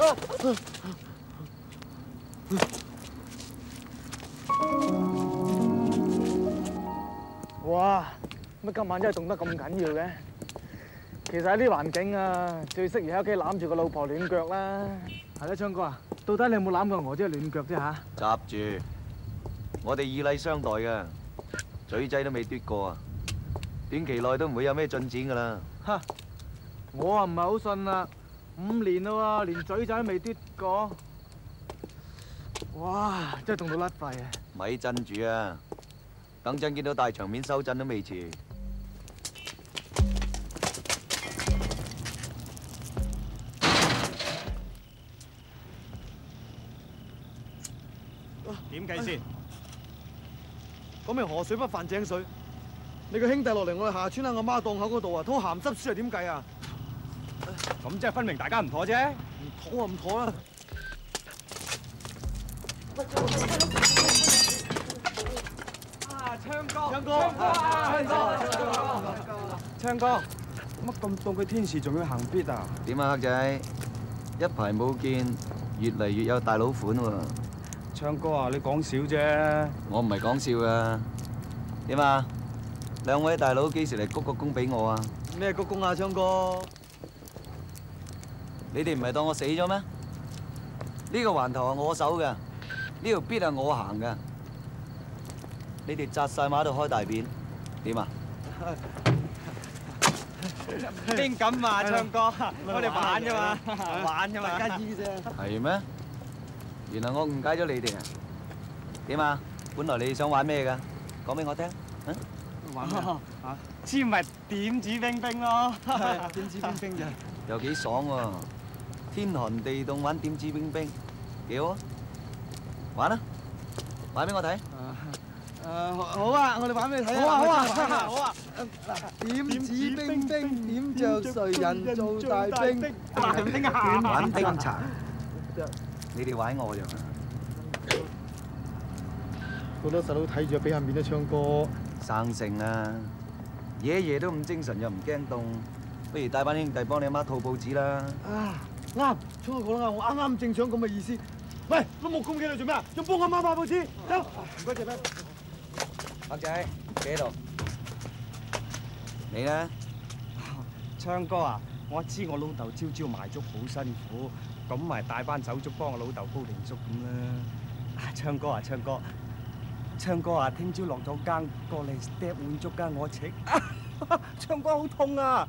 哇！乜今晚真係凍得咁緊要嘅？其實喺啲環境啊，最適宜喺屋企攬住個老婆暖腳啦。係啦，昌哥啊，到底你有冇攬過我啫暖腳啫嚇？ 閘住！我哋以禮相待嘅，嘴仔都未嘟過啊！短期內都唔會有咩進展噶啦。 哈！我啊唔係好信啦，5年啦喎，連嘴仔都未嘟過。哇！真係凍到甩肺啊！ 咪震住啊！等陣見到大場面收震都未遲。 點計先？ 講明河水不犯井水。你個兄弟落嚟我哋下村喺我媽檔口嗰度啊，拖鹹濕書係點計啊？ 咁即係分明大家唔妥啫。 唔妥啊唔妥啦！ 昌哥， 昌哥， 昌哥，乜咁凍嘅天時仲要行必啊？ 點啊，黑仔？一排冇見，越嚟越有大佬款喎。 昌哥啊，你講笑啫。 我唔係講笑噶。點啊？兩位大佬幾時嚟鞠個躬俾我啊？ 咩鞠躬啊，昌哥？ 你哋唔係當我死咗咩？呢個環頭係我守嘅，呢條必係我行嘅。你哋紮晒馬度開大便，點啊？ 邊咁啊，昌哥？我哋玩啫嘛，玩啫嘛， 加衣啫。 係咩？原來我誤解咗你哋啊？點啊？本來你哋想玩咩㗎？講俾我聽。 玩咩啊？ 黐咪點指兵兵咯， 點指兵兵咋？ 又幾爽喎！天寒地凍玩點指兵兵，幾好啊！玩啊！玩俾我睇。 好啊！我哋玩俾你睇啊！ 好啊！好啊！ 點指兵兵，點着誰人做大兵？ 大兵啊！ 玩冰茶，你哋玩我咋嘛？ 好多細佬睇住，俾下面都唱歌。 生性啊！夜夜都咁精神又唔驚凍，不如帶班兄弟幫你阿媽套報紙啦。 啊，啱！昌哥講得啱，我啱啱正想咁嘅意思。喂，都冇咁嘅你做咩啊？要幫阿媽派報紙，走！唔該謝咩？ 黑仔，企喺度。你咧？ 昌哥啊，我知我老豆朝朝賣粥好辛苦，咁咪帶班手足幫我老豆煲定粥咁啦。昌哥啊，昌哥。昌哥啊，聽朝落咗更過嚟嗒碗粥㗎，我請。昌哥好痛啊！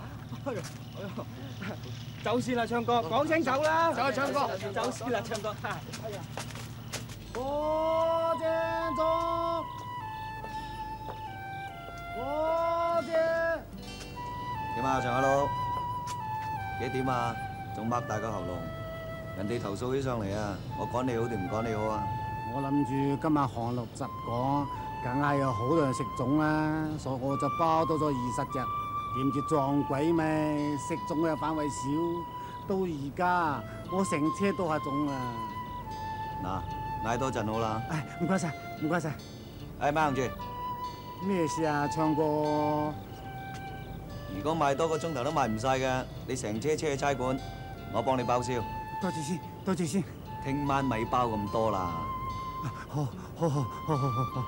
走先啦，昌哥，講清走啦。走啊，昌哥，走先啦，昌哥。 我正宗，我正。 點啊，長阿佬？幾點啊？仲擘大個喉嚨，人哋投訴起上嚟啊！我趕你好定唔趕你好啊？ 我諗住今日寒露實講，梗係有好多人食粽啦，所以我就包多咗20隻。點知撞鬼咩？食粽嘅範圍少，到而家我成車都係粽啊！ 嗱，嗌多陣好啦。 唉，唔該晒，唔該晒。 唉，掹住！ 咩事啊，昌哥？ 如果賣多個鐘頭都賣唔晒嘅，你成車車去差館，我幫你包銷。 多謝先，多謝先。 聽晚咪包咁多啦。 好，好，好，好，好，好。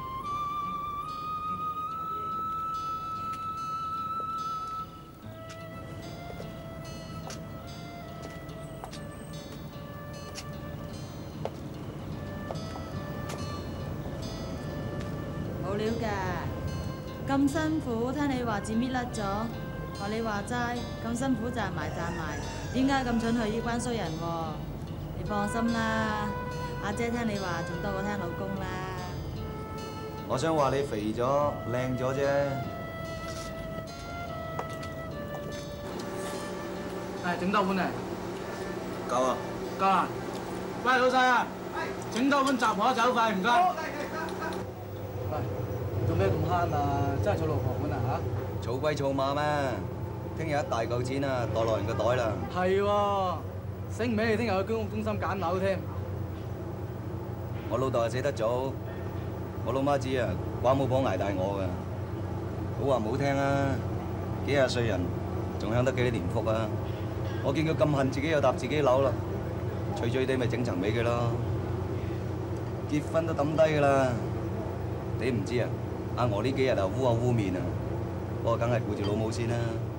冇料㗎，咁辛苦，聽你話字搣甩咗，學你話齋，咁辛苦賺埋，點解咁蠢去依班衰人喎？你放心啦。阿姐聽你話仲多過聽老公啦。 我想話你肥咗、靚咗啫。 係整多碗嚟。 夠啊！ 夠啦。喂，老細啊，整多碗雜河走快，唔該。喂，做咩咁慳啊？真係儲老婆碗啊嚇？ 儲歸儲馬咩？聽日一大嚿錢啊，袋落人個袋啦。 係喎，醒唔起你聽日去居屋中心揀樓添。 我老豆係死得早，我老媽知啊，寡母婆捱大我㗎。好話唔好聽啊，幾廿歲人仲享得幾多年福啊？我見佢咁恨自己又搭自己樓啦， 脆脆地咪整層俾佢咯。結婚都抌低㗎啦，你唔知啊？阿娥呢幾日啊烏口烏面啊，不過梗係顧住老母先啦。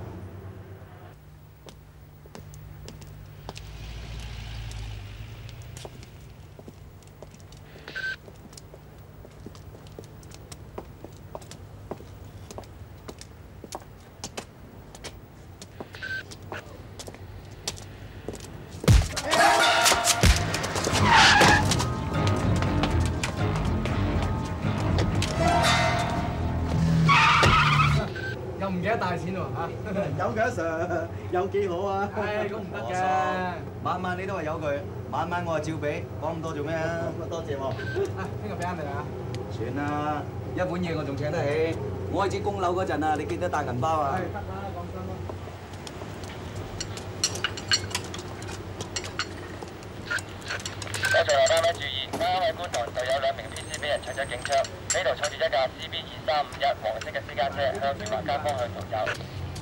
又唔記得帶錢喎嚇！ 有嘅 Sir， 有幾好啊？ 唉，咁唔得嘅。 晚晚你都話有佢，晚晚我係照俾，講咁多做咩啊？多謝喎。 啊，聽日俾啱你啊！ 算啦，一碗嘢我仲請得起。我開始供樓嗰陣啊，你記得帶銀包啊！ 係得啦，放心啦。 各座單位注意，啱啱喺觀塘就有2名 PC 俾人搶咗警槍，呢度坐住一架 CB2351黃色嘅私家車向元華街方向逃走。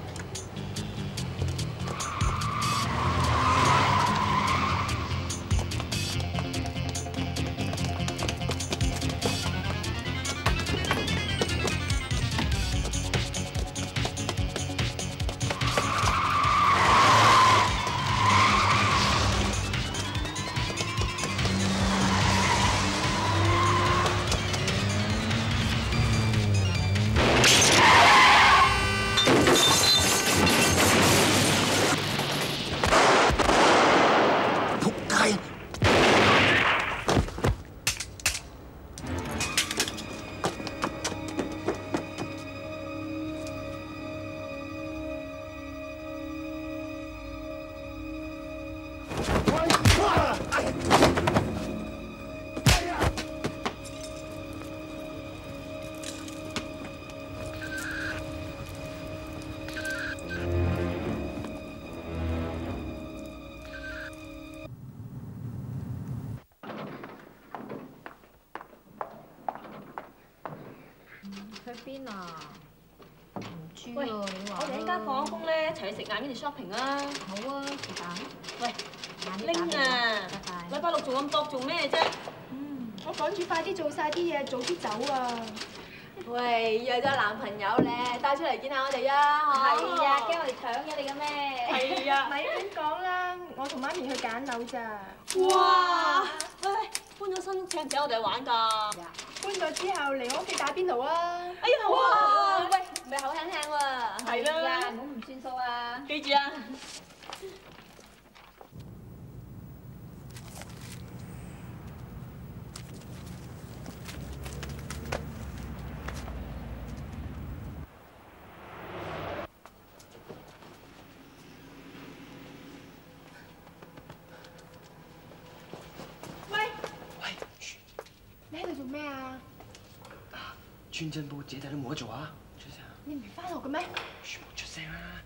去邊啊？唔知喂， 喎，你話我哋一間放咗工咧，一齊去食晏，跟住 shopping 啊！ 好啊，是但。 喂， 晏啲拎打啊！ 拜拜。 禮拜六仲咁搏做咩啫？ 我趕住快啲做晒啲嘢，早啲走啊！ 喂，約咗男朋友咧，帶出嚟見下我哋啊！ 係啊驚我哋搶咗你嘅咩？ 係啊！ 咪亂講啦，我同媽咪去揀樓咋。 哇！喂，搬咗新屋請唔請我哋去玩㗎？ 搬咗之後嚟我屋企打邊爐啊！ 哎呀，好啊！ 喂，唔係口輕輕喎。 係啦唔好唔算數啊！ 記住啊！ 你喺度做咩啊？ 村鎮部姐弟都冇得做啊！出聲！ 你唔係翻學嘅咩？ 全部出聲啊！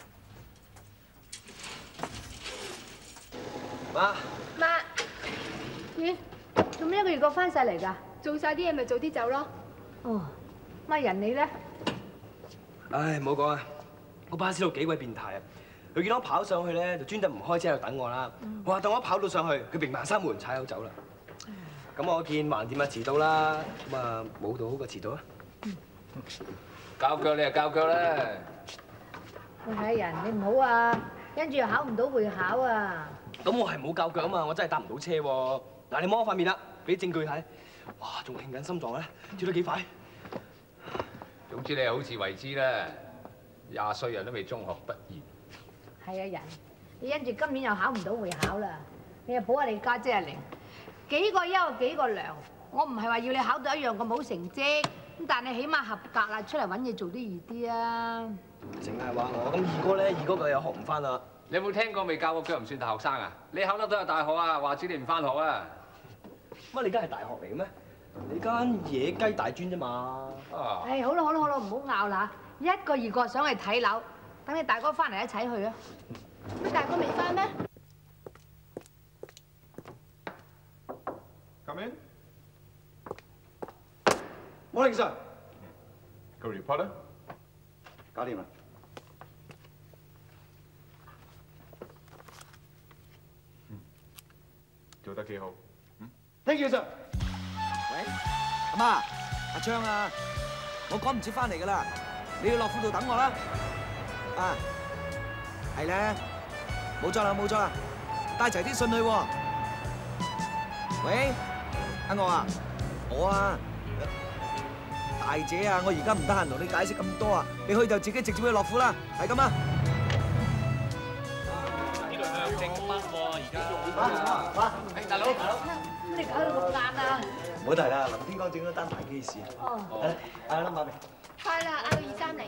媽， 媽， 咦？做咩1個月過翻晒嚟㗎？ 做晒啲嘢咪早啲走咯。 哦，乜人你咧？ 唉，唔好講啊！個巴士佬幾鬼變態啊！佢見到我跑上去咧，就專登唔開車喺度等我啦。哇！等我跑到上去，佢明埋閂門踩口走啦。咁我見橫掂啊遲到啦，咁啊冇到好過遲到啊！ 教腳你就教腳啦。 喂，係人你唔好啊，跟住又考唔到會考啊！ 咁我係冇教腳啊嘛，我真係搭唔到車喎。嗱，你摸我塊面啦，俾證據睇。哇，仲停緊心臟咧，跳得幾快？ 總之你係好自為之啦。20歲人都未中學畢業。 係啊，人你因住今年又考唔到會考啦，你又補下你家姐阿玲，幾個優幾個良。我唔係話要你考到一樣咁好成績，咁但係起碼合格啦，出嚟揾嘢做都易啲啊！ 淨係話我，咁二哥咧，二哥佢又學唔翻啦。 你有冇聽過未教過腳唔算大學生啊？你考得到入大學啊，話知你唔翻學啊？ 乜你間係大學嚟嘅咩？你間野雞大專啫嘛。 啊！ 唉，好啦好啦好啦，唔好拗啦嚇，一個二個想去睇樓，等你大哥翻嚟一齊去啊！ 乜大哥未翻咩？ Come in. Morning, sir. Go reporter. 搞掂啦。 做得幾好。 Thank you, sir。喂，阿媽，阿昌啊，我趕唔切翻嚟㗎啦，你要落庫度等我啦。啊，係咧，冇錯啦，冇錯啦，帶齊啲信去喎。喂，阿我啊，我啊，大姐啊，我而家唔得閒同你解釋咁多啊，你去就自己直接去落庫啦，係咁啊。 呢度向正北喎，而家。大佬， 你搞到咁晏啊？ 唔好提啦，林天光整咗單大 case 啊。哦。嗌 number 未？ 快啦，嗌到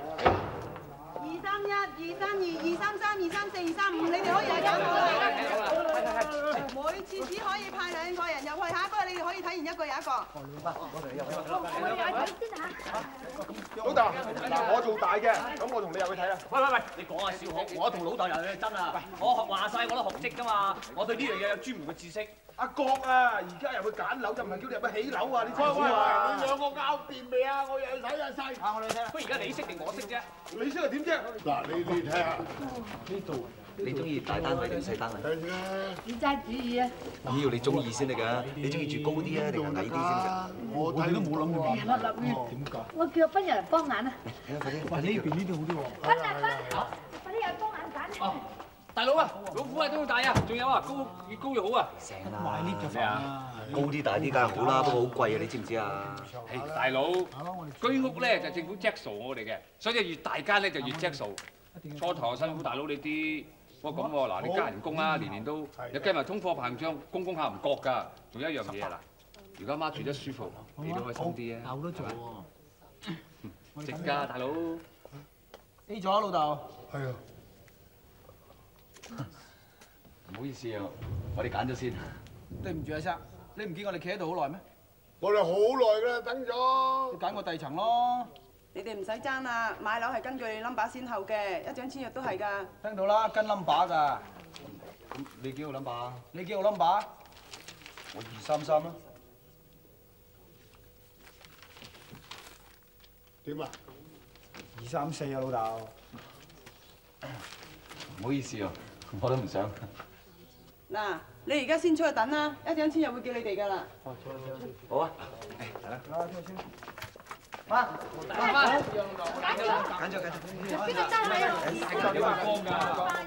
230。231、232、233、234、235，你哋可以嚟揀我。每次只可以派2個人入去嚇，不過你哋可以睇完一個又一個。 我哋入去先嚇。 老豆，嗱，我做大嘅，咁我同你入去睇啦。 喂，你講下笑學，我同老豆又真啊！我話晒我都學識㗎嘛，我對呢樣嘢有專門嘅知識。 阿國啊，而家入去揀樓就唔係叫你入去起樓啊！你知唔知啊？ 你兩個拗掂未啊？我又去睇下細。 我哋睇下。不過而家你識定我識啫？ 你識係點啫？ 嗱，你睇下呢度。 你中意大單位定細單位？ 係啦。 點齋主意啊？ 咁要你中意先得㗎，你中意住高啲啊，定係矮啲先㗎？ 我睇都冇諗過。 立於點解？我叫阿斌入嚟幫眼啊！ 快啲！ 喂，呢邊呢啲好啲喎。 斌啊斌！快啲入嚟幫眼揀。 哦，大佬啊，老虎啊都要大啊，仲有啊，越高越好啊！ 成啦，咩啊？高啲大啲梗係好啦，不過好貴啊，你知唔知啊？ 大佬，居屋咧就政府 jack 數我哋嘅，所以越大間咧就越 jack 數。初頭辛苦大佬你啲，不過咁喎，嗱你加人工啊，年年都，你計埋通貨膨脹，供下唔覺㗎。仲有一樣嘢啊嗱，如果媽住得舒服，你都開心啲啊！ 有得做喎。 值㗎，大佬。 A 咗老豆。 係啊。 唔好意思啊，我哋揀咗先。 對唔住阿生，你唔見我哋企喺度好耐咩？ 我哋好耐㗎啦，等咗。 你揀個第二層咯。 你哋唔使爭啦，買樓係根據 number 先後嘅，一張簽約都係㗎。 聽到啦，跟 number 㗎。 咁你幾號 number 啊？ 你幾號 number？ 我233啦。 點啊 ？234啊，老豆。 唔好意思啊，我都唔想。 嗱，你而家先出去等啦，一張簽約會叫你哋㗎啦。 好啊。 嚟啦，出去先。 翻，揀咗。 邊個爭你啊？ 你話光㗎。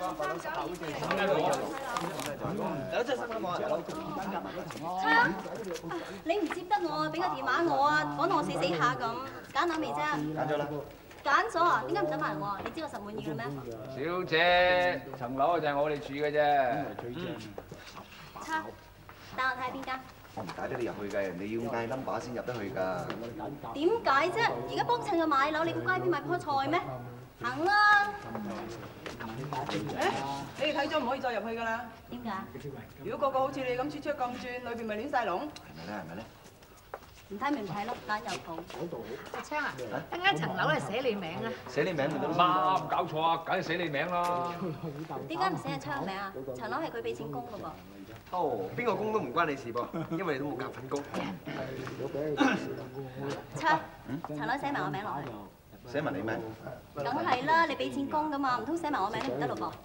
有真係新嘅昌，你唔接得我啊？俾個電話我啊，講到我死下咁。揀樓未啫？ 揀咗啦。 揀咗啊？點解唔等埋我？你知我實滿意嘅咩？ 小姐，層樓就係我哋住嘅啫。 昌，帶我睇下邊間？ 我唔帶得你入去嘅，你要嗌 number 先入得去㗎。 點解啫？而家幫襯佢買樓，你估街邊買棵菜咩？行啦。 你哋睇咗唔可以再入去㗎啦。 點解？ 如果個個好似你咁出咁轉，裏邊咪亂晒龍。 係咪咧？ 唔睇咪唔睇咯，揀油鋪。 阿昌啊，一間層樓係寫你名啊？ 寫你名咪得咯。 媽，唔搞錯啊，梗係寫你名啦。 點解唔寫阿昌名啊？層樓係佢俾錢供㗎噃。 哦，邊個供都唔關你事噃，因為你都冇夾份供。 昌，層樓寫埋我名落去。 寫埋你名。 梗係啦，你俾錢供㗎嘛，唔通寫埋我名都唔得咯噃。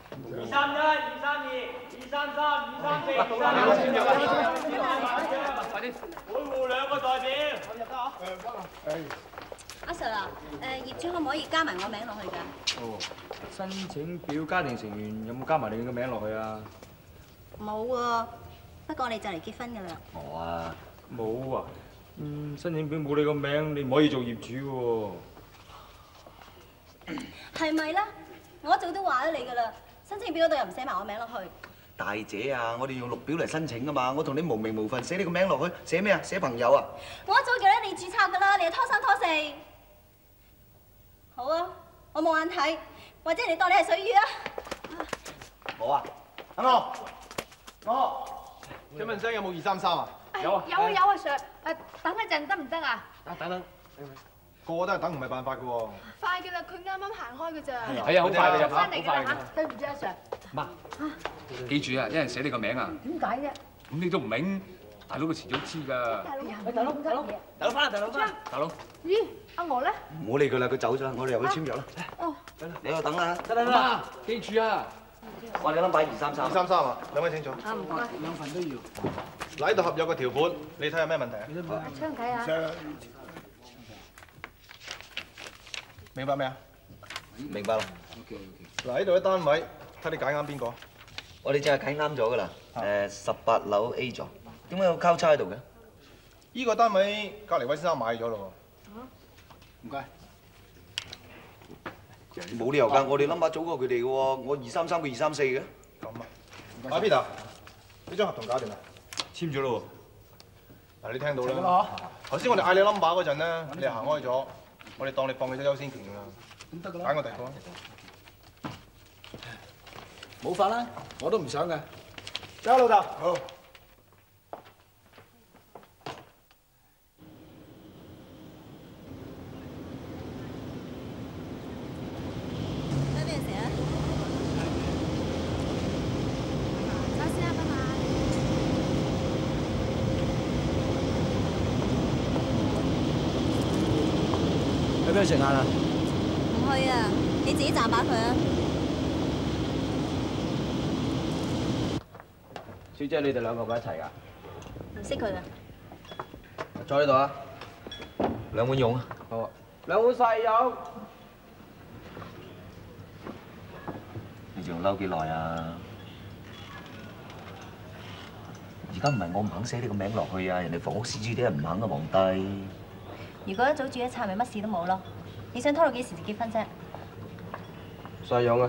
231、232、233、234、235，快啲！每戶2個代表。 阿 Sir 啊，業主可唔可以加埋我名落去㗎？ 哦，申請表家庭成員有冇加埋你嘅名落去啊？ 冇喎，不過我哋就嚟結婚㗎啦。 我啊， 冇啊。申請表冇你個名，你唔可以做業主喎。 係咪啦？我一早都話咗你㗎啦，申請表嗰度又唔寫埋我名落去。 大姐啊，我哋用綠表嚟申請㗎嘛，我同你無名無份寫你個名落去，寫咩啊？寫朋友啊？ 我一早叫你註冊㗎啦，你又拖三拖四。好啊，我冇眼睇，或者你當你係水魚啊？ 我啊，我， 請問聲有冇233啊？ 有啊。有啊 Sir， 等一陣得唔得啊？ 等，個都係等唔係辦法㗎喎。 快㗎啦，佢啱啱行開㗎咋。 係啊，好快㗎， 翻嚟㗎啦嚇，對唔住阿 Sir。 媽，記住啊，一人寫你個名啊。 點解啫？ 咁你都唔明，大佬佢遲早知㗎。 大佬， 大佬。 咦，阿娥咧？ 唔好理佢啦，佢走咗啦，我哋入去簽約啦。 哦， 你喺度等啦。 媽，記住啊。 我哋 number 233。 233啊，兩位請坐。 唔該。 兩份都要。 嗱，呢度合約個條款，你睇下咩問題啊？ 阿昌睇下。 明白未啊？ 明白啦。 嗱，呢度啲單位，睇你揀啱邊個？ 我哋淨係睇啱咗噶啦。18樓 A 座，點解有交叉喺度嘅？ 呢個單位隔離位先生買咗咯喎。唔該。 冇理由㗎，我哋 number 早過佢哋嘅喎，我233佢234嘅。 咁啊，阿 Peter，呢張合同搞掂啦？簽咗咯喎。嗱，你聽到啦。頭先我哋嗌你 number 嗰陣咧，你行開咗，我哋當你放棄咗優先權㗎啦。咁得㗎啦。揀個第二個。 冇法啦，我都唔想嘅。走，老豆。好。 去邊度食晏啊？ 唔去啊，你自己賺把佢啊！ 小姐，你哋兩個咪一齊㗎？ 唔識佢㗎。 坐呢度啊，2碗蓉啊。 好啊，2碗細蓉。 你仲嬲幾耐啊？而家唔係我唔肯寫你個名落去啊，人哋房屋司主啲人唔肯啊，皇帝。 如果一早住一齊，咪乜事都冇咯。你想拖到幾時就結婚啫？ 細蓉啊！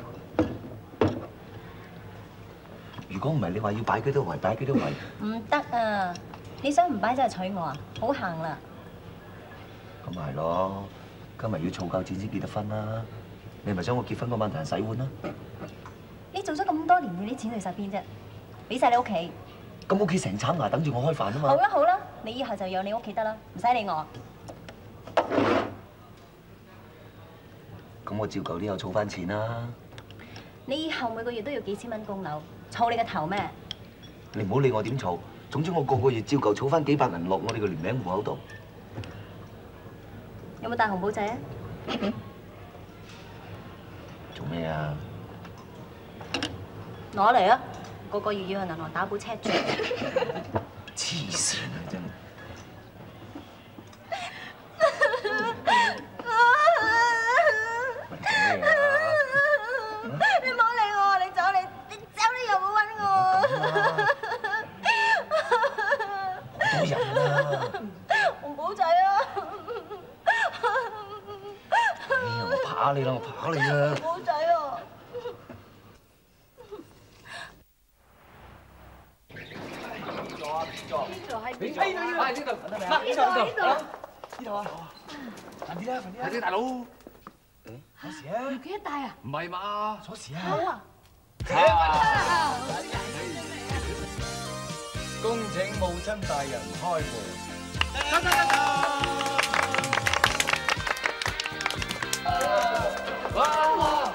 如果唔係你話要擺幾多圍，擺幾多圍？ 唔得啊！你想唔擺就係娶我啊？好行啦！ 咁咪係咯，今日要儲夠錢先結得婚啦。你咪想我結婚嗰晚同人洗碗啦？ 你做咗咁多年，你啲錢去晒邊啫？俾晒你屋企。 咁屋企成產牙等住我開飯啊嘛！ 好啦好啦，你以後就養你屋企得啦，唔使理我。 咁我照舊都有儲翻錢啦。 你以後每個月都要幾千蚊供樓，儲你個頭咩？ 你唔好理我點儲，總之我個個月照舊儲翻幾百銀落我哋個聯名戶口度。 有冇帶紅寶仔啊？ 做咩啊？ 攞嚟啊！個個月要去銀行打部車住。 黐線啊！真係。 你唔好理我，你走你又冇揾我。 好多人啊！ 紅寶仔啊！ 我怕你啦，我怕你啦！ 紅寶仔啊！ 邊座係邊座？ 哎呢度， 呢度啊！ 快啲啦，快啲，大佬！ 鎖匙啊！要幾多帶啊？ 唔係嘛？ 鎖匙啊！好啊！ 恭請母親大人開門。 哇！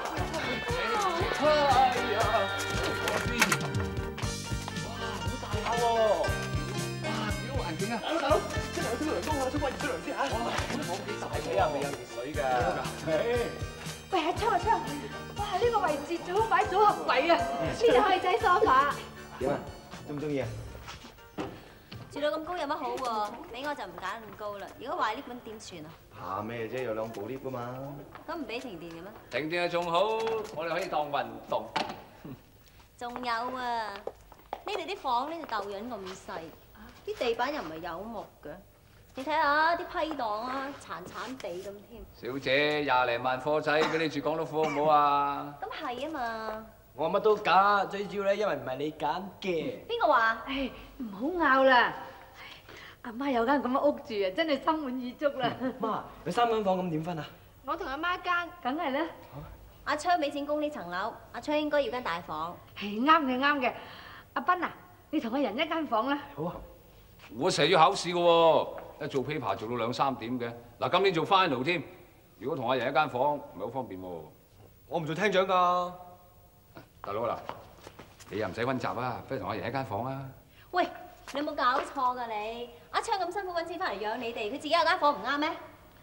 大佬，即係有少涼風啊，想揾熱水涼先嚇。哇，我屋企大髀啊，未有熱水㗎。 喂，阿昌，哇！呢個位置最好擺組合櫃啊，呢度可以擠梳化。 點啊？中唔中意啊？ 住到咁高有乜好喎？俾我就唔揀咁高啦。如果壞 lift 咁點算啊？ 怕咩啫？有2部 lift 㗎嘛。 咁唔俾停電嘅咩？ 停電啊仲好，我哋可以當運動。 仲有啊，呢度啲房呢就豆潤咁細。啲地板又唔係有木嘅，你睇下啲批檔啊，殘殘地咁添。 小姐20零萬貨仔，俾你住港督府好唔好啊？ 咁係啊嘛。 我乜都假，最主要咧，因為唔係你揀嘅。 邊個話？ 唉，唔好拗啦。阿媽有間咁嘅屋住啊，真係心滿意足啦。 媽，你3間房咁點分啊？ 我同阿媽間，梗係啦。 阿昌俾錢供呢層樓，阿昌應該要間大房。 係啱嘅，啱嘅。阿斌啊，你同阿仁一間房啦。 好啊。我成日要考試嘅喎，一做 paper 做到2、3點嘅。嗱，今年做 final 添。如果同阿仁一間房，唔係好方便喎。 我唔做廳長㗎。 大佬嗱，你又唔使溫習啊，不如同阿仁一間房啊。 喂，你有冇搞錯㗎你？阿昌咁辛苦揾錢翻嚟養你哋，佢自己有間房唔啱咩？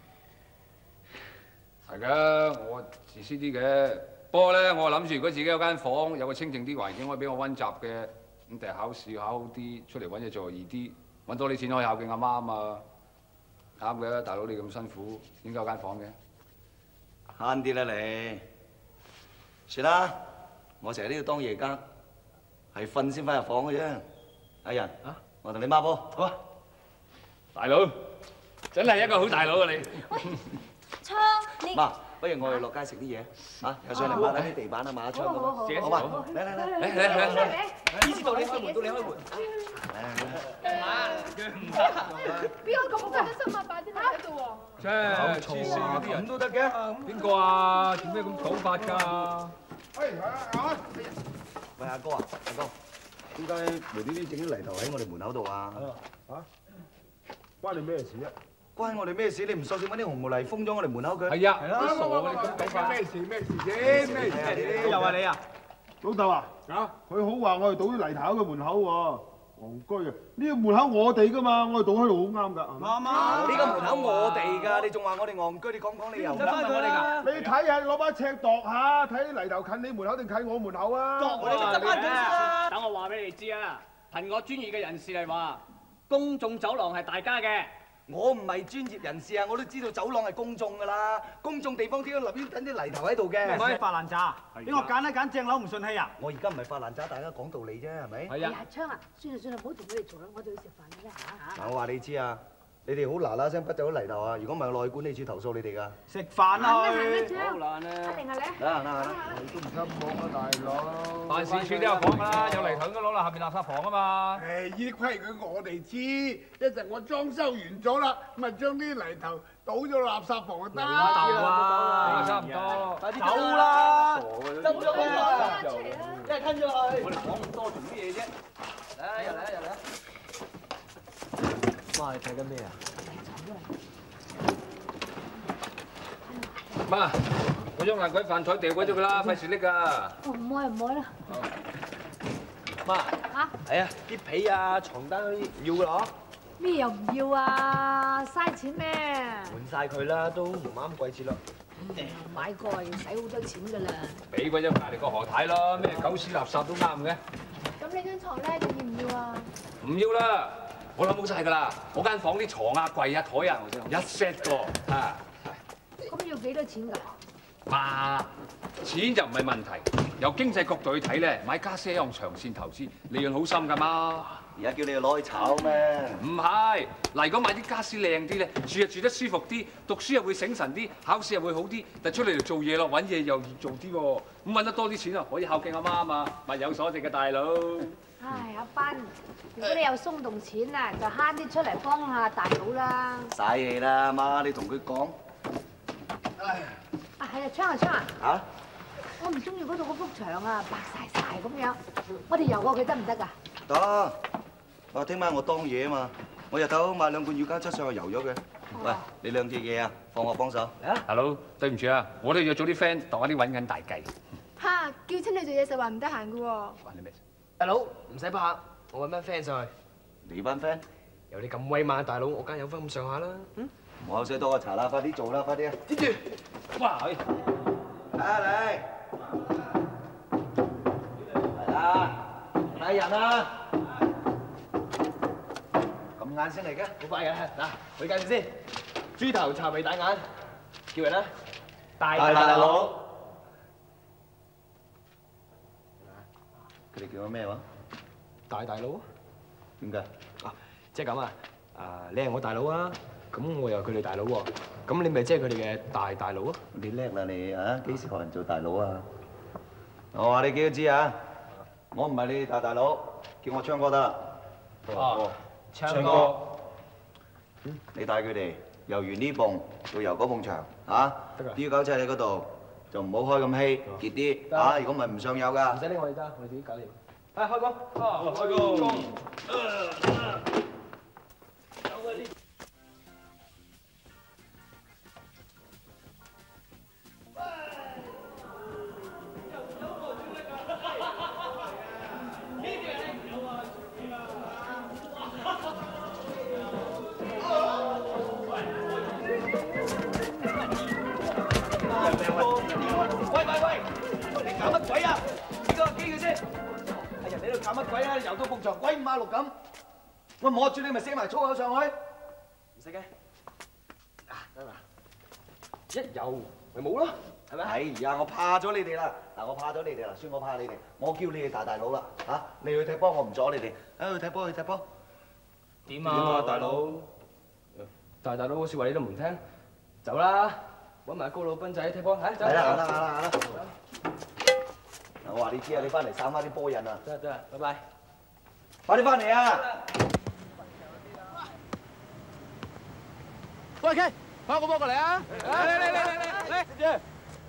係嘅，我自私啲嘅。不過咧，我諗住如果自己有間房，有個清靜啲環境可以俾我溫習嘅， 咁第日考試考好啲，出嚟揾嘢做易啲，揾多啲錢可以孝敬阿媽啊嘛。啱嘅，大佬你咁辛苦，點解有間房嘅？ 慳啲啦你。算啦，我成日都要當夜更，係瞓先翻入房嘅啫。阿仁，我同你孖波，好啊！ 大佬，真係一個好大佬啊你。 昌，你媽，不如我哋落街食啲嘢，嚇，又上嚟抹下啲地板啊，抹下窗咁啊，好嘛？嚟！呢次到你開門，到你開門。 邊個咁真心啊？擺啲喺度喎。 即係黐線嗰啲人都得嘅。邊個啊？點解咁土法㗎？ 喂，阿哥啊，阿哥，點解無端端整啲泥頭喺我哋門口度啊？ 嚇？關你咩事啫？ 關我哋咩事？你唔索性揾啲紅毛泥封咗我哋門口佢。 係啊，都傻嘅你咁講法。 咩事先？咩事？ 又係你啊？ 老豆啊！佢好話我哋倒啲泥頭喺佢門口喎，戇居啊！呢個門口我哋噶嘛，我哋倒喺度好啱㗎。 啱啊！呢個門口我哋㗎，你仲話我哋戇居？你講理由。 唔得翻我哋㗎！你睇下，攞把尺度下，睇啲泥頭近你門口定近我門口啊？ 度我哋執翻佢先。等我話俾你知啊，憑我專業嘅人士嚟話，公眾走廊係大家嘅。 我唔係專業人士啊，我都知道走廊係公眾㗎啦，公眾地方點解立於等啲泥頭喺度嘅？ 唔係發爛渣，俾我揀一揀正樓唔順氣啊！ 我而家唔係發爛渣，大家講道理啫，係咪？ 係啊，昌啊，算啦，唔好同佢哋嘈啦，我哋去食飯啦嚇。 嗱，我話你知啊，你哋好嗱嗱聲不走泥頭啊！如果唔係，我落去管理處投訴你哋㗎。 食飯啦去。 好難啊！ 一定係你。 嚟啊！ 你都唔襟講啊，大佬。 辦事處都有講啦，有泥頭應該攞落下面垃圾房啊嘛。 誒，呢啲規矩我哋知，一陣我裝修完咗啦，咪將啲泥頭倒咗垃圾房就得啦。 差唔多。 快啲走啦！ 執咗佢啦！ 一係吞咗佢。 我哋講咁多做乜嘢啫？ 嚟啊！ 媽，你睇緊咩啊？ 媽，我將爛鬼飯台掉鬼咗佢啦，費事拎㗎。 哦，唔愛啦。 媽， 嚇？ 係啊，啲被啊、床單嗰啲唔要㗎咯。 咩又唔要啊？嘥錢咩？ 換晒佢啦，都唔啱季節咯。 買過要使好多錢㗎啦。 俾鬼咗隔離個何太咯，咩狗屎垃圾都啱嘅。 咁你張床咧，仲要唔要啊？ 唔要啦，我諗好晒㗎啦，我間房啲床啊、櫃啊、台啊，一 set 個啊。 咁要幾多錢㗎？ 媽，錢就唔係問題。由經濟角度去睇咧，買家私係一項長線投資，利潤好深㗎嘛。 而家叫你攞去炒咩？ 唔係，嗱，如果買啲家私靚啲咧，住又住得舒服啲，讀書又會醒神啲，考試又會好啲，但出嚟就做嘢咯，揾嘢又易做啲喎，咁揾得多啲錢啊，可以孝敬阿媽啊嘛，物有所值嘅大佬。 唉，阿斌，如果你有鬆動錢啊，就慳啲出嚟幫下大佬啦。 嘥氣啦，媽，你同佢講。 啊，係啊，昌啊！ 嚇？ 我唔中意嗰度嗰幅牆啊，白曬曬咁樣。我哋游過去得唔得㗎？ 得。我聽晚我當嘢啊嘛，我日頭買2罐乳膠漆上去油咗佢。喂，你兩隻嘢啊，放我幫手。 大佬，對唔住啊，我都約咗啲 friend 度下啲揾緊大計。 嚇！叫親你做嘢實話唔得閒㗎喎。 關你咩事？ 大佬唔使怕，我揾班 friend 上去。 你班 friend？ 有你咁威猛，大佬我梗有分咁上下啦。 唔好水多個茶啦，快啲做啦，快啲啊！ 接住。 哇！ 嚟嚟啦！大人啊！咁晏先嚟嘅？ 好快嘅嗱，我介紹先，豬頭茶味大眼，叫人啦，大佬。佢哋叫我咩話？ 大佬。 點解？ 啊，即係咁啊！你係我大佬啊，咁我又係佢哋大佬喎，咁你咪即係佢哋嘅大佬啊？ 你叻啦你啊！幾時學人做大佬啊？我話你幾多知啊？我唔係你哋大佬，叫我昌哥得啦。 哦， 昌哥，你帶佢哋遊完呢埲到遊嗰埲牆嚇，啲狗仔喺嗰度就唔好開咁稀，結啲嚇，如果唔係唔上油㗎。 唔使拎我哋得，我哋自己搞掂。開工！ 開工！ 喂！你搞乜鬼啊？呢個機嘅先。係人哋喺度搞乜鬼啊？ 你游到埲牆鬼五馬六咁，我摸住你咪寫埋粗口上去。唔使驚，得啦，一游咪冇咯，係咪？哎呀，我怕咗你哋啦！嗱，我怕咗你哋啦，算我怕你哋，我叫你哋大佬啦嚇，你去踢波，我唔阻你哋，去踢波去踢波。 點啊，大佬？大佬嘅説話你都唔聽，走啦！揾埋高佬斌仔踢波，係走。係啦， 行啦。我話你知啊，你翻嚟散翻啲波印啊！ 得，拜拜。 快啲翻嚟啊！ 喂 K， 快個波過嚟啊！嚟！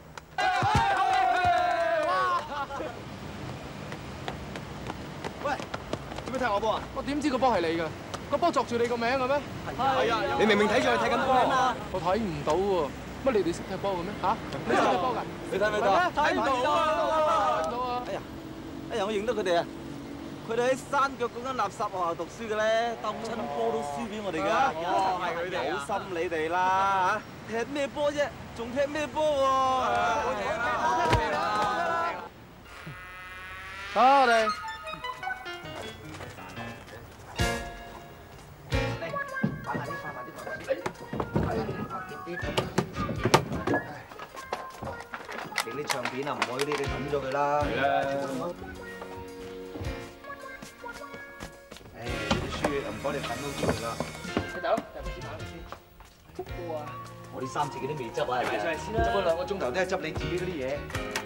喂，做咩踢我波啊？ 我點知個波係你㗎？個波作住你個名嘅咩？ 係啊！你明明睇住佢踢緊波啊！ 我睇唔到喎。乜你哋識踢波嘅咩？嚇？你識踢波㗎？ 你睇唔睇到？ 睇唔到啊！ 哎呀，我認得佢哋啊！佢哋喺山腳嗰間垃圾學校讀書嘅咧，鬥親波都輸俾我哋㗎。哦，係佢哋啊！好心你哋啦嚇！踢咩波啫？仲踢咩波喎？好踢啦！ 走我哋。 影啲唱片啊，唔好呢啲抌咗佢啦。 係啦。 唉，呢啲書又唔該你抌咗佢啦。 你走，入去打先。波啊！ 我啲衫自己都未執啊， 買上嚟先啦。 執咗2個鐘頭都係執你自己嗰啲嘢。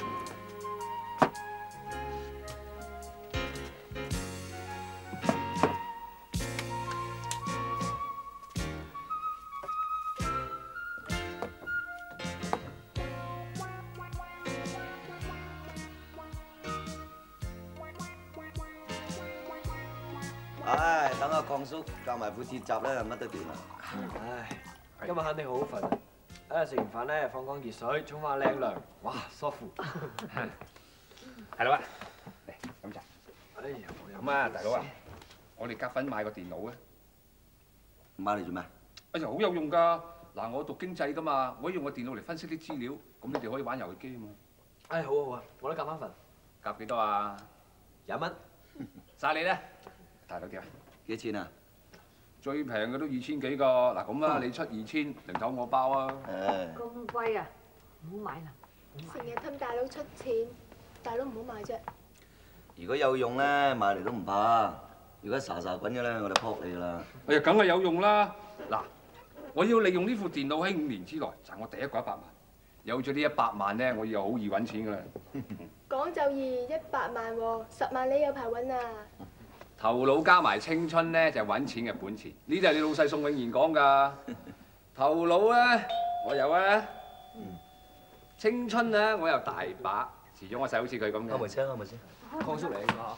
唉，等阿邝叔教埋副鐵閘咧，乜都掂啦。 唉，今日肯定好好瞓。啊，食完飯咧放缸熱水，沖翻靚涼，哇，舒服。 係啦，喂，嚟飲茶。哎呀，咁啊，大佬啊，我哋夾份買個電腦啊。 買嚟做咩？ 哎呀，好有用㗎！嗱，我讀經濟㗎嘛，我可以用個電腦嚟分析啲資料，咁你哋可以玩遊戲機啊嘛。 唉，好啊，我都夾翻份。 夾幾多啊 ？20蚊。 晒你啦！大佬點啊？ 幾錢啊？ 最平嘅都2000幾個。嗱咁啊，你出2000，零頭我包啊。 咁貴啊！唔好買啦。 成日氹大佬出錢，大佬唔好買啫。 如果有用咧，買嚟都唔怕。如果沙滾嘅咧，我就撲你啦。 哎呀，梗係有用啦！嗱，我要利用呢副電腦喺5年之內賺我第一個100萬。有咗呢100萬咧，我以後好易揾錢㗎啦。 講就易，100萬喎，10萬你有排揾啊！ 頭腦加埋青春咧，就係揾錢嘅本錢。呢啲係你老細宋永賢講㗎。頭腦咧，我有啊。青春咧，我有大把。遲咗我細好似佢咁嘅。 啱咪先，啱咪先。 邝叔嚟㗎嚇。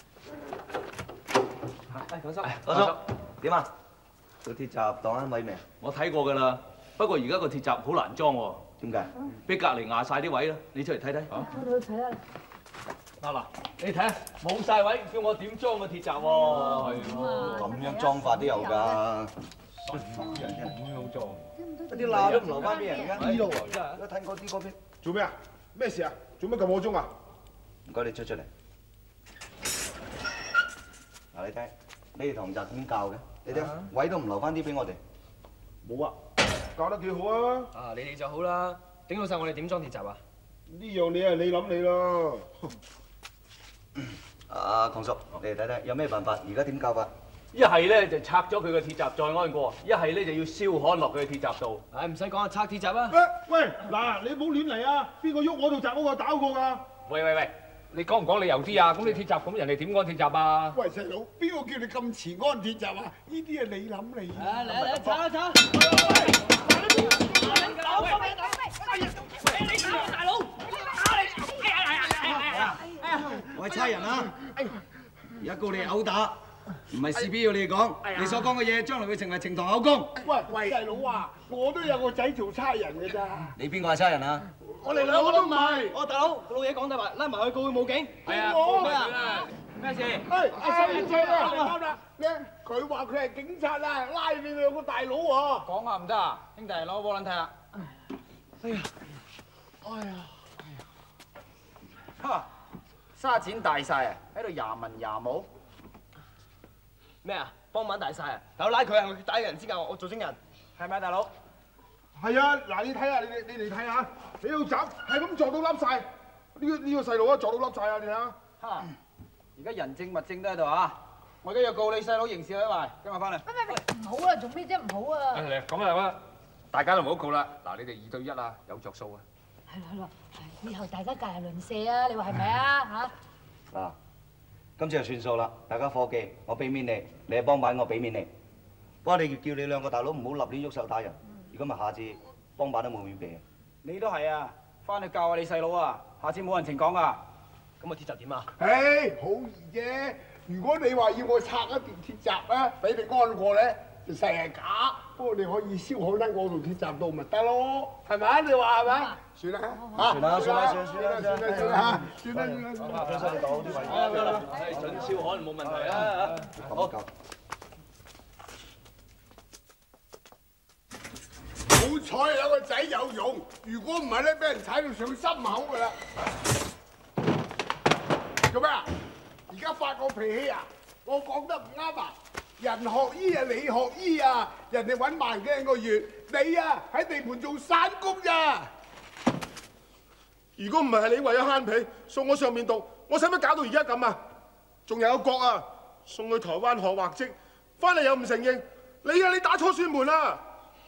邝叔， 邝叔點啊？個鐵閘當啱位未？ 我睇過㗎啦，不過而家個鐵閘好難裝喎。 點解？ 俾隔離壓晒啲位啦，你出嚟睇睇。 我去睇下。 嗱，你睇下冇晒位，叫我點裝個鐵閘喎？係喎。 咁樣裝法都有㗎。 人咁樣裝， 啲罅都唔留翻俾人㗎。 呢度啊，真係。睇嗰啲嗰邊。 做咩啊？咩事啊？做乜咁我鐘啊？ 唔該，你出嚟。嗱，你睇呢堂就點教嘅？你睇位都唔留翻啲俾我哋。 冇啊，教得幾好啊！ 啊，你哋就好啦。頂老細，我哋點裝鐵閘啊？ 呢樣嘢係你諗你咯。 阿邝叔，你哋睇睇有咩辦法？而家點教法？ 一係咧就拆咗佢個鐵閘再安過，一係咧就要燒焊落佢嘅鐵閘度。 唉，唔使講啊，拆鐵閘啊！ 喂，嗱，你唔好亂嚟啊！邊個喐我度閘嗰個打過㗎？ 喂，你講唔講理由啲啊？咁你鐵閘咁人哋點安鐵閘啊？ 喂，細佬，邊個叫你咁遲安鐵閘啊？呢啲係你諗嚟。 嚟，炒啦炒！你打我大佬！打你！ 我係差人啊！而家告你毆打，唔係事必要你哋講。你所講嘅嘢，將來會成為呈堂口供。 喂，細佬啊，我都有個仔做差人㗎咋。 你邊個係差人啊？ 我哋兩個都唔係。 我大佬，老嘢講大話，拉埋去告佢武警。 係啊， 我啊！咩事？ 阿細仔啊，啱啦。咧，佢話佢係警察啊，拉你兩個大佬喎。 講下唔得啊，兄弟攞波撚睇下。哎呀！ 哈！沙錢大晒啊，喺度廿文廿武。 咩啊？幫晚大晒啊！大佬拉佢啊！我打人先教我做精人，係咪啊，大佬？ 係啊，嗱你睇下，你哋睇下，你要斬係咁撞到凹晒，呢個細路啊撞到凹晒啊！你睇下。 嚇！而家人證物證都喺度啊！我而家要告你細佬刑事毀壞，跟我翻嚟。 唔好啊！做咩啫？唔好啊！ 嚟咁啊，大家都唔好告啦。嗱，你哋2對1啊，有着數啊！ 係咯，以後大家隔籬鄰舍啊！你話係咪啊？嚇！ 嗱，今次就算數啦，大家伙計，我俾面你，你係幫辦，我俾面你。不過你叫你兩個大佬唔好立亂喐手打人，如果咪下次幫辦都冇面俾。你都係啊，翻去教下你細佬啊，下次冇人情講啊。 咁個鐵閘點啊？ 誒，好易啫！如果你話要我拆一段鐵閘咧，俾你安過咧，就實係假。不過你可以燒好喺我度鐵閘度咪得咯，係咪？你話係咪？算啦嚇，算啦， 準燒可能冇問題啦嚇。好。 好彩有個仔有用，如果唔係咧，俾人踩到上心口㗎啦。做咩啊？而家發我脾氣啊！我講得唔啱啊！人學醫啊，你學醫啊，人哋揾萬幾個月，你啊喺地盤做散工咋？如果唔係你為咗慳皮送我上面讀，我使乜搞到而家咁啊？仲有一個啊，送去台灣學畫則，翻嚟又唔承認，你打錯算盤啦！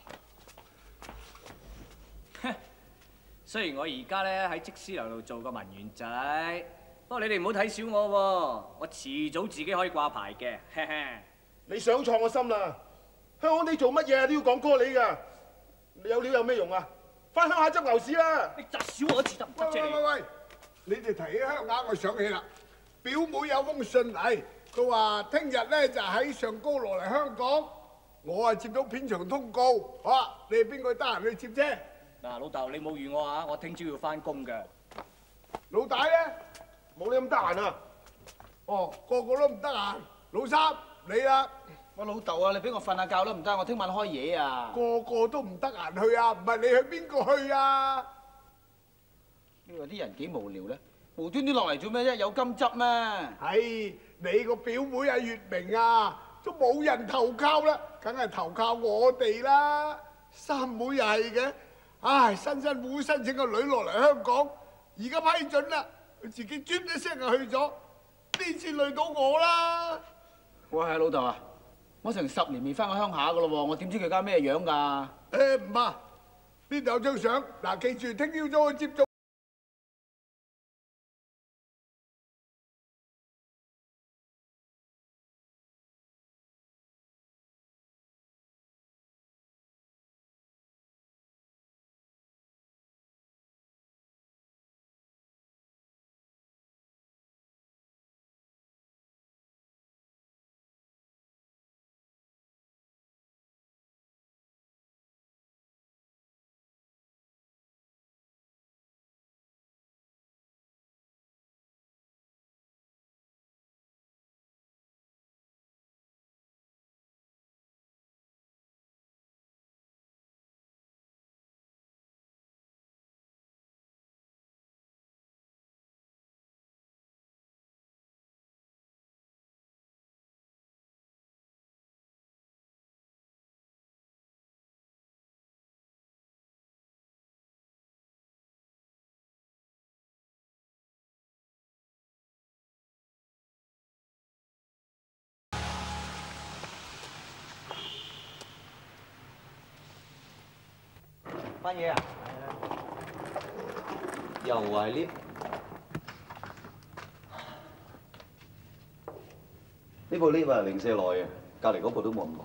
雖然我而家咧喺則師樓度做個文員仔，不過你哋唔好睇小我喎，我遲早自己可以掛牌嘅。 你想錯我心啦！香港地做乜嘢都要講哥你㗎，你有料有咩用啊？翻鄉下執牛屎啦！ 你窒少我一次得唔得啫？ 喂！你哋提起鄉下，我想起啦，表妹有封信嚟，佢話聽日咧就喺上高落嚟香港，我啊接到片場通告，嚇你係邊個得閒去接啫？ 嗱，老豆你冇預我啊，我聽朝要翻工嘅。 老大咧冇你咁得閒啊！哦，個個都唔得閒。老三你啦， 我老豆啊，你俾我瞓下覺都唔得，我聽晚開嘢啊！ 個個都唔得閒去啊，唔係你去邊個去啊？ 你話啲人幾無聊咧，無端端落嚟做咩啫？有金執咩？ 係你個表妹阿月明啊，都冇人投靠啦，梗係投靠我哋啦。三妹又係嘅，唉，辛辛苦苦申請個女落嚟香港，而家批准啦，佢自己轉一聲就去咗，呢次累到我啦。 喂，係老豆啊，我成10年未翻過鄉下噶咯喎，我點知佢家咩樣㗎？ 誒唔怕，呢度有張相，嗱記住聽朝早去接觸。 翻嘢啊！又係 lift，呢部 lift 係零舍耐嘅，隔離嗰部都冇咁耐。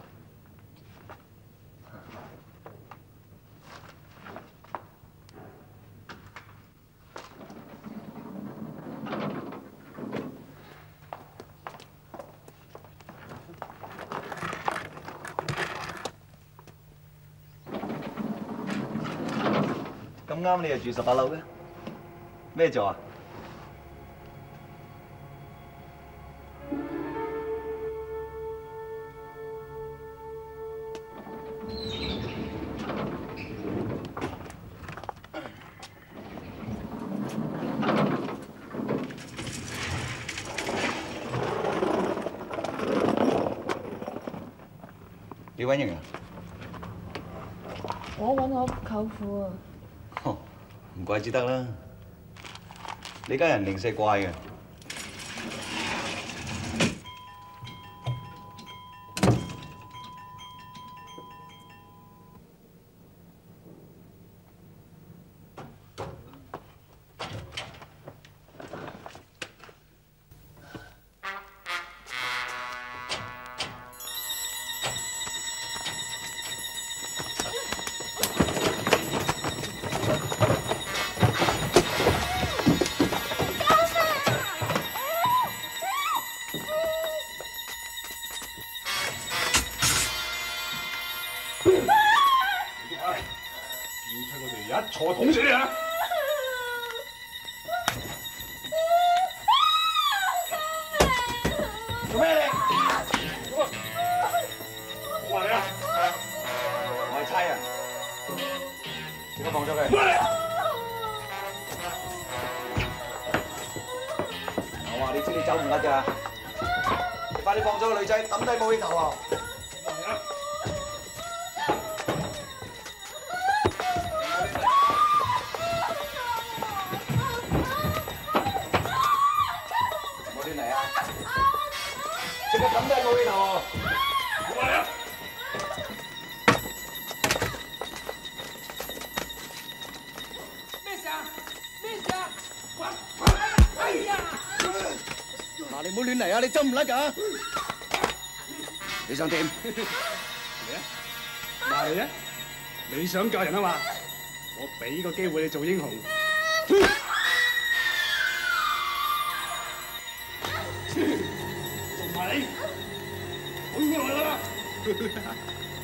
咁啱你又住18樓嘅，咩座啊？ 你揾人啊？ 我揾我舅父啊。 唔怪之得啦，你家人零舍怪嘅。 一鋤捅死你啊！ 做咩你？ 我話你啊！ 我係差人，即刻放咗佢。我話你知你走唔甩㗎，你快啲放咗個女仔，抌低武器頭啊！即刻抌低武器頭！我話你啊！ 咩事啊？咩事啊？哎呀！ 嗱，你唔好亂嚟啊！你走唔甩㗎！你想點？ 嚟啊！話你啊！你想嫁人啊嘛？我俾個機會你做英雄。仲埋你，滾過來啦！